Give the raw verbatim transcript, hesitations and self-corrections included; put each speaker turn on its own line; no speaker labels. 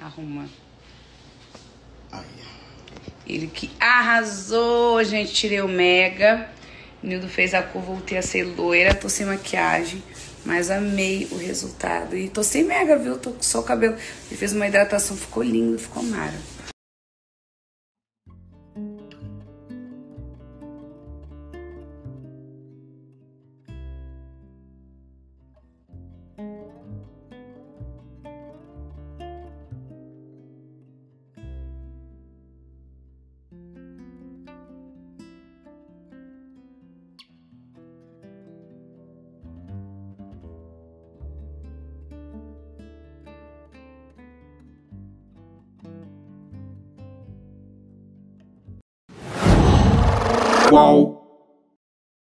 Arruma.
Aí.
Ele que arrasou, gente. Tirei o mega. Nildo fez a cor, voltei a ser loira. Tô sem maquiagem, mas amei o resultado. E tô sem mega, viu? Tô só o cabelo. Ele fez uma hidratação, ficou lindo, ficou mara.
Qual?